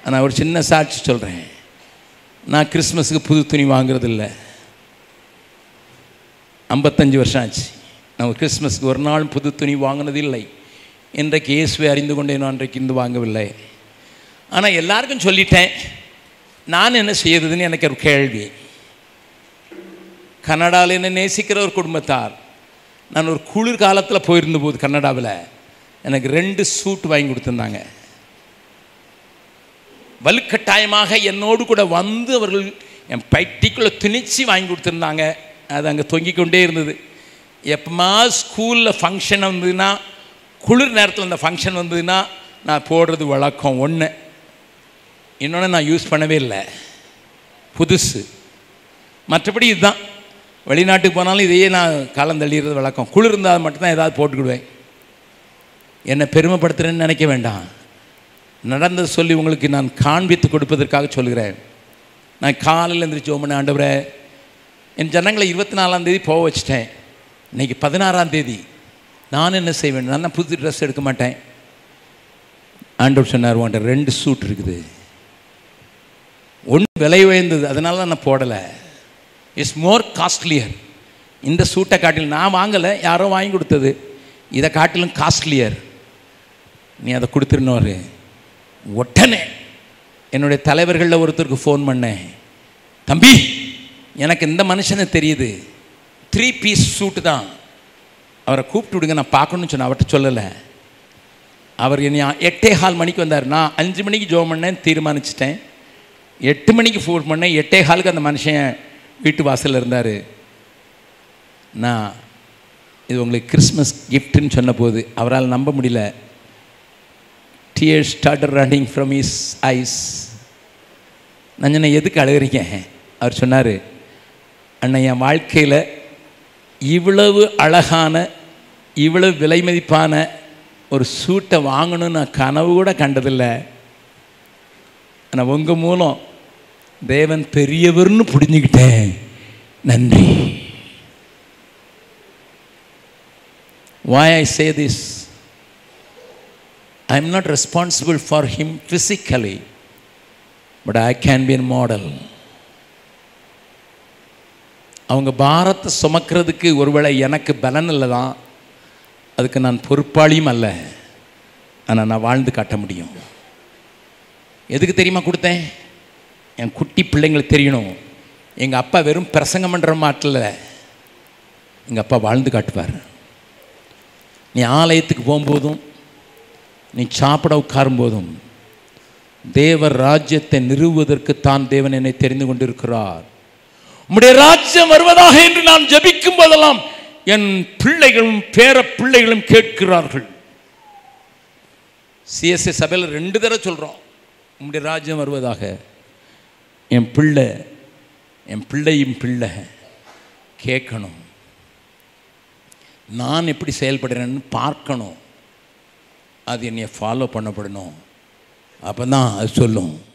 நான் ஒரு சின்ன சாட்சி சொல்கிறேன். நான் கிறிஸ்மஸுக்கு புது துணி வாங்குறதில்ல. 55 வருஷம் ஆச்சு. நான் கிறிஸ்மஸுக்கு ஒரு நாள் புது துணி வாங்கினதில்லை. இன்றைக்கு இயேசுவை அறிந்து கொண்டேனோ அன்றைக்கு இருந்து வாங்கவில்லை. ஆனால் எல்லாருக்கும் சொல்லிட்டேன். நான் என்ன செய்யறதுன்னு எனக்கு ஒரு கேள்வி. கனடாவில் என்ன நேசிக்கிற ஒரு குடும்பத்தார், நான் ஒரு குளிர் காலத்தில் போயிருந்த போது கனடாவில் எனக்கு 2 சூட் வாங்கி கொடுத்துருந்தாங்க. வலுக்கட்டாயமாக என்னோடு கூட வந்து அவர்கள் என் பைட்டிக்குள்ளே துணிச்சு வாங்கி கொடுத்துருந்தாங்க. அது அங்கே தொங்கிக்கொண்டே இருந்தது. எப்போமா ஸ்கூலில் ஃபங்க்ஷன் வந்ததுன்னா, குளிர் நேரத்தில் அந்த ஃபங்க்ஷன் வந்ததுன்னா நான் போடுறது வழக்கம். ஒன்று. இன்னொன்று நான் யூஸ் பண்ணவே இல்லை, புதுசு. மற்றபடி இதுதான். வெளிநாட்டுக்கு போனாலும் இதையே நான் காலம் தள்ளிடுறது வழக்கம். குளிர் இருந்தால் மட்டும்தான் ஏதாவது போட்டுக்கிடுவேன். என்னை பெருமைப்படுத்துகிறேன்னு நினைக்க வேண்டாம். நடந்தது சொல்லி உங்களுக்கு நான் காண்பித்து கொடுப்பதற்காக சொல்கிறேன். நான் காலையில் எழுந்திரிச்சு ஜெபம் பண்ண, ஆண்டவரே என் ஜனங்களை 24ஆம் தேதி போக வச்சுட்டேன். இன்றைக்கி 16ஆம் தேதி. நான் என்ன செய்வேன்? நான் புது ட்ரெஸ் எடுக்க மாட்டேன். ஆண்டவர் சொன்னார், உன்ட்ட 2 சூட் இருக்குது. ஒன்று விலை உயர்ந்தது, அதனால தான் நான் போடலை. It's more costlier. இந்த சூட்டை காட்டிலும் நான் வாங்கலை, யாரோ வாங்கி கொடுத்தது. இதை காட்டிலும் காஸ்ட்லியர். நீ அதை கொடுத்துருனோரு. உடனே என்னுடைய தலைவர்களில் ஒருத்தருக்கு ஃபோன் பண்ணேன். தம்பி, எனக்கு இந்த மனுஷனை தெரியுது, 3 பீஸ் சூட்டு தான், அவரை கூப்பிட்டு விடுங்க, நான் பார்க்கணுன்னு சொன்னேன். அவர்கிட்ட சொல்லலை. அவர் என்னை 8:15 மணிக்கு வந்தார். நான் 5 மணிக்கு ஜெபம் பண்ணேன், தீர்மானிச்சிட்டேன். 8 மணிக்கு ஃபோன் பண்ணேன். 8:15க்கு அந்த மனுஷன் வீட்டு வாசலில் இருந்தார். நான் இது உங்களுக்கு கிறிஸ்மஸ் கிஃப்ட்டுன்னு சொன்ன போது அவரால் நம்ப முடியல. Tears started running from his eyes. நான் சொன்னேன், எதுக்கு அழுகிறீங்க? அவர் சொன்னார், அண்ணன், என் வாழ்க்கையில் இவ்வளவு அழகான, இவ்வளவு விலை மதிப்பான ஒரு சூட்டை வாங்கணும்னு நான் கனவு கூட கண்டதில்லை. ஆனால் உங்கள் மூலம் தேவன் பெரியவர்னு புரிஞ்சுக்கிட்டேன். நன்றி. Why I say this? I am not responsible for him physically, but I can be a model. அவங்க பாரத்தை சுமக்கிறதுக்கு ஒருவேளை எனக்கு பலன் இல்லை தான், அதுக்கு நான் பொறுப்பாளியும் அல்ல. ஆனால் நான் வாழ்ந்து காட்ட முடியும். எதுக்கு தெரியுமா கொடுத்தேன்? என் குட்டி பிள்ளைங்களுக்கு தெரியணும், எங்கள் அப்பா வெறும் பிரசங்கம் பண்ணுற மாட்டில் எங்கள் அப்பா வாழ்ந்து காட்டுவார். நீ ஆலயத்துக்கு போகும்போதும், நீ சாப்பிட உட்காரும் போதும், தேவ ராஜ்யத்தை நிறுவுவதற்கு தான் தேவன் என்னை தெரிந்து கொண்டிருக்கிறார். உம்முடைய ராஜ்யம் வருவதாக என்று நான் ஜெபிக்கும் போதெல்லாம் என் பிள்ளைகளும் பேர பிள்ளைகளும் கேட்கிறார்கள். சிஎஸ்ஐ சபையில் 2 தடவை சொல்கிறோம், உம்முடைய ராஜ்யம் வருவதாக. என் பிள்ளை, என் பிள்ளையும் பிள்ளை கேட்கணும். நான் எப்படி செயல்படுறேன்னு பார்க்கணும். அது என்னை ஃபாலோ பண்ணப்படணும். அப்போ தான் அது சொல்லும்.